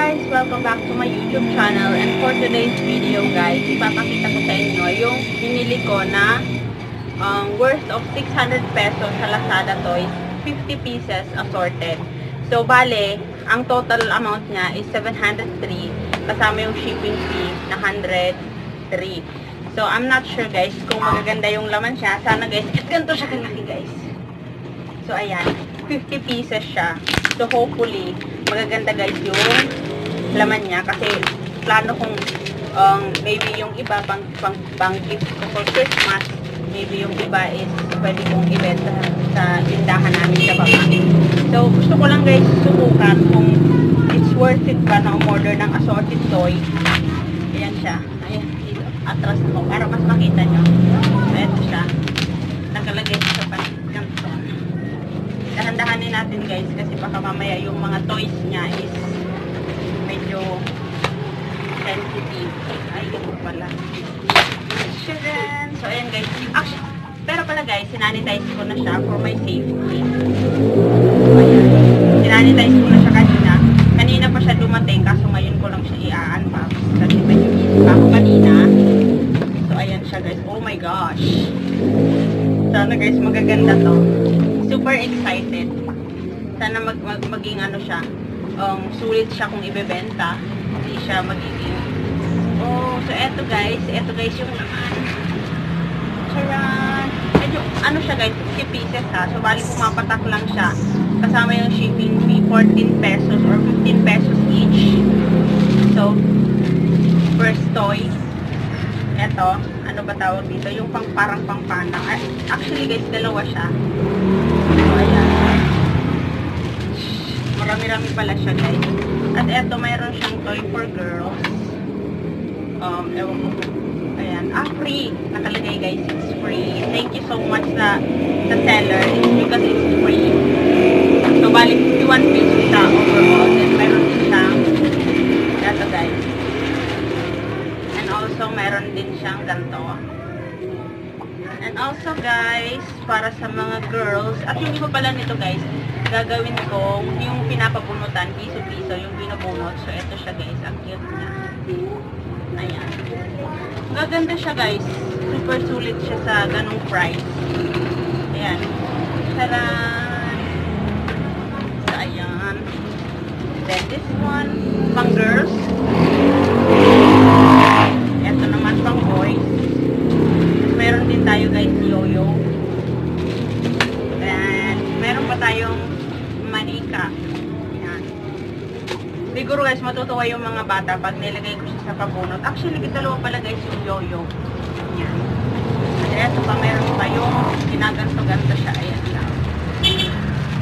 guys! Welcome back to my YouTube channel, and for today's video guys, ipapakita ko sa inyo yung binili ko na worth of 600 pesos sa Lazada Toys, 50 pieces assorted. So bale, ang total amount niya is 703 kasama yung shipping fee na 103. So I'm not sure guys kung magaganda yung laman siya. Sana guys, ganito siya kalaki guys. So ayan, 50 pieces siya. So hopefully magaganda guys yung laman niya kasi plano kong maybe yung iba pang gift ko for Christmas, maybe yung iba is pwede kong ibenta sa tindahan namin sa baba. So gusto ko lang guys subukan kung it's worth it ba na umorder ng assorted toy. Ayan siya, ayan dito, atras ko para mas makita nyo. Ayan siya, nakalagay sa ganito. Dahan-dahanin natin guys kasi baka mamaya yung mga toys niya is medyo sensitive. Ay, ito pala. So, ayan guys. Actually, pero pala guys, sinanitize ko na siya for my safety. Ayan. Sinanitize ko na siya kanina. Kanina pa siya dumating kaso ngayon ko lang siya i-unbox. Kasi medyo easy pa ako kanina. So, ayan siya guys. Oh my gosh. Sana guys, magaganda to. Super excited. Sana maging ano siya, sulit siya kung ibebenta. Hindi siya magiging, oh, so eto guys yung laman. Charan! Medyo, ano siya guys, 50 pieces ha. So bali pumapatak lang siya. Kasama yung shipping fee, 14 pesos or 15 pesos each. So, first toy. Eto, ano ba tawag dito? Yung parang pangpanang. Actually guys, dalawa siya. So, ayan. Marami-rami pala siya guys. At eto, mayroon siyang toy for girls. Ewan ko. Ayan. Free. Nakalagay guys, it's free. Thank you so much sa seller. It's because it's free. So, bali 51 pesos siya overall. Then, mayroon din siyang eto guys. And also, mayroon din siyang ganito. And also guys, para sa mga girls, at yung iba pala nito guys, gagawin ko yung pinapabunutan, piso-piso, yung binubunot. So, ito siya guys, ang cute niya. Ayan. Gaganda siya guys. Super sulit siya sa ganung price. Ayan. Taran! So, ayan. Then, this one, pang girls. Ito naman pang boys. Meron din tayo guys yo-yo. And meron pa tayong manika. Yan. Siguro guys matutuwa yung mga bata pag nilagay ko siya sa pabunot. Actually dalawa pala guys yung yo-yo. Yan. At eto pa meron pa yung ginaganto-ganto siya. Ayan lang. Ayan.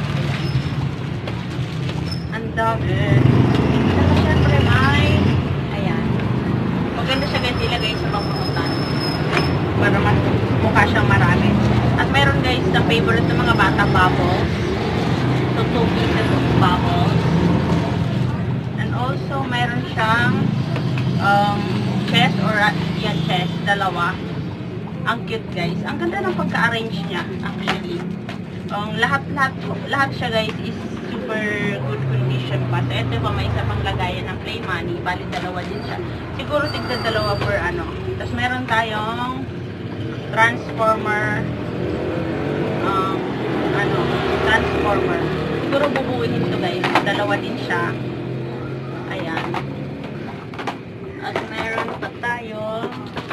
Ang dami. Saka syempre may ayan. Maganda siya guys ilagay sa pabunutan. Para mas mukha siyang marami. At meron guys na favorite ng mga bata, bubbles. So 2 pieces of bubbles. And also meron siyang chest or yan chest, dalawa. Ang cute guys. Ang ganda ng pagka-arrange niya actually. Lahat siya guys is super good condition pa. So ito pa may isa pang lagayan ng play money. Bali dalawa din siya. Siguro tigda dalawa per ano. Tapos meron tayong transformer transformer. Siguro bubuuin ito guys. Dalawa din siya. Ayan. At meron pa tayo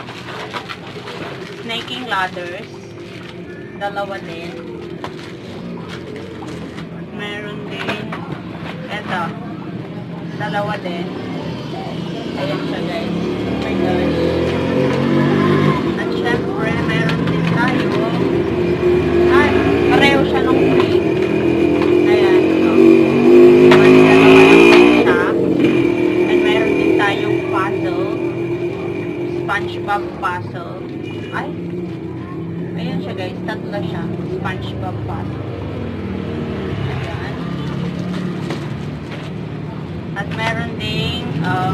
snaking ladders. Dalawa din. Meron din eto. Dalawa din. Ayan siya guys. Oh my gosh. At syempre, meron din tayo. Pareho siya nung free. Ayan. So, dalawa lang siya. And meron din tayong puzzle. SpongeBob puzzle. Ay. Ayan siya guys. Tatlo siya. SpongeBob puzzle. Ayan. At meron ding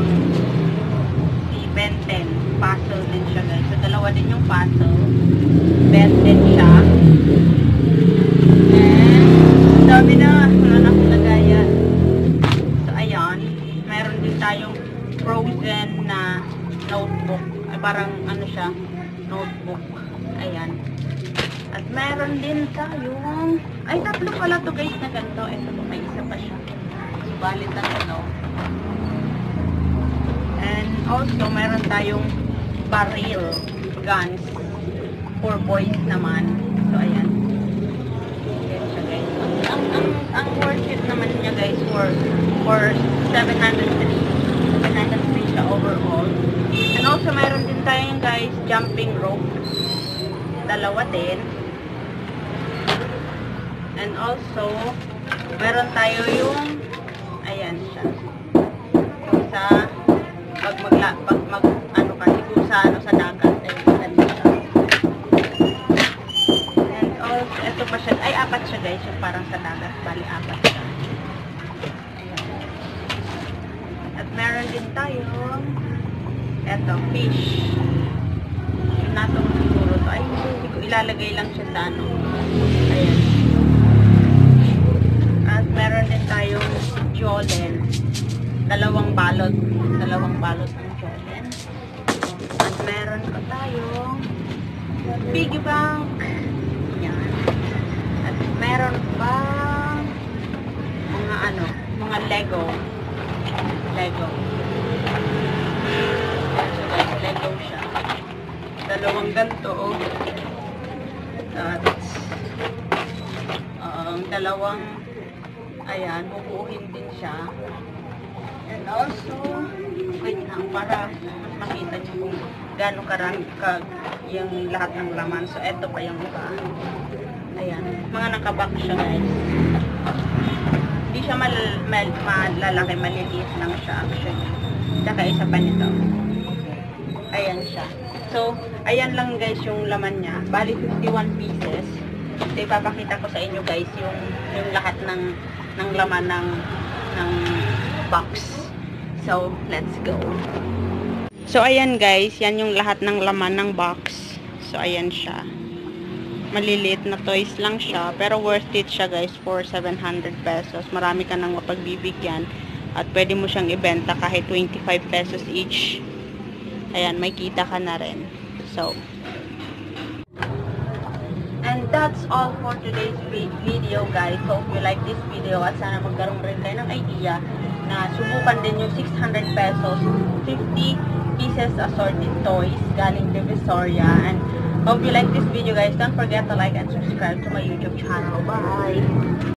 Ben 10 puzzle din siya guys. So, dalawa din yung puzzle. Ben 10 siya. And, dami na. Wala na akong lagayan. So, ayan. Meron din notebook. Ayan. At meron din tayong, ay tatlo pala to guys na ganito. Ito po, may isa pa siya. Bali tatlo. And also, meron tayong barrel guns for boys naman. So, ayan. Ayan siya guys. Ang worth it naman niya guys for 703. 703 siya overall. And also, meron din tayong guys jumping rope. Dalawa din. And also, meron tayo yung ayan siya. Yung sa pag ano kasi kung sa ano sa dagat ay ganito siya. And also, ito pa siya. Ay, apat siya guys. Yung parang sa dagat. Bali, apat siya. Ayan. At meron din tayong eto, fish. Yung natong siguro to. Ay, hindi ko ilalagay lang siya sa ano. Ayan. At meron din tayong jolen. Dalawang balot ng jolen. At meron pa tayong piggy bank. Yan. At meron pa mga ano, mga Lego. Lego siya. Dalawang ganito, oh. At dalawang ayan, bubuuhin din siya. And also, wait lang, para mas makita nyo kung gano'ng karami yung lahat ng laman. So, eto pa yung iba. Ayan, mga nakabox siya guys. Hindi siya malalaki, maliliit lang siya actually. Tsaka isa pa nito. Ayan siya. So, ayan lang guys yung laman niya. Bali 51 pieces. So, ipapakita ko sa inyo guys yung lahat ng laman ng box. So, let's go. So, ayan guys, yan yung lahat ng laman ng box. So, ayan siya. Maliliit na toys lang siya, pero worth it siya guys for 700 pesos. Marami ka nang mapagbibigyan at pwede mo siyang ibenta kahit 25 pesos each. Ayan, may kita ka na rin. So, and that's all for today's video guys. Hope you like this video at sana magkaroon rin kayo ng idea na subukan din yung 600 pesos 50 pieces assorted toys galing Divisoria. And hope you like this video guys. Don't forget to like and subscribe to my YouTube channel. Bye!